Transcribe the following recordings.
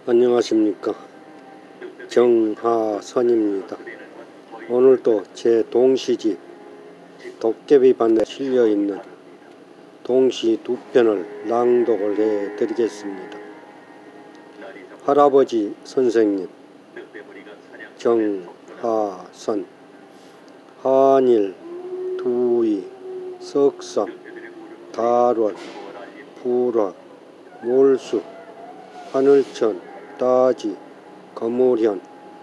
안녕하십니까, 정하선입니다. 오늘도 제 동시집 도깨비바늘에 실려있는 동시 두 편을 낭독을 해 드리겠습니다. 할아버지 선생님 정하선. 한일, 두이, 석삼, 달월, 불화, 몰수, 하늘천, 따지, 거물현.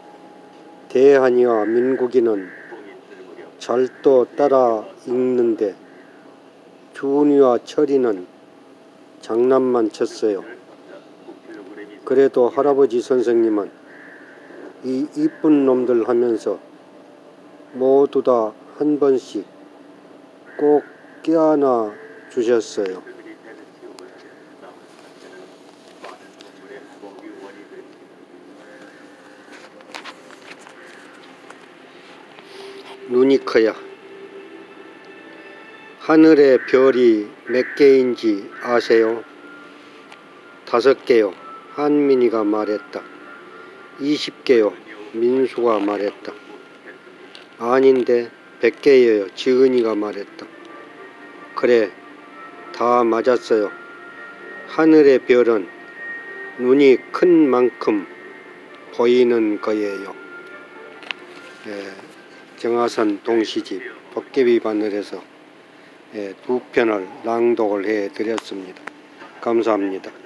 대한이와 민국이는 잘도 따라 읽는데 준이와 철이는 장난만 쳤어요. 그래도 할아버지 선생님은 이 이쁜 놈들 하면서 모두 다 한 번씩 꼭 껴안아 주셨어요. 눈이 커야. 하늘의 별이 몇 개인지 아세요? 5개요. 한민이가 말했다. 20개요. 민수가 말했다. 아닌데 100개예요. 지은이가 말했다. 그래, 다 맞았어요. 하늘의 별은 눈이 큰 만큼 보이는 거예요. 정하선 동시집 도깨비바늘에서 두 편을 낭독을 해 드렸습니다. 감사합니다.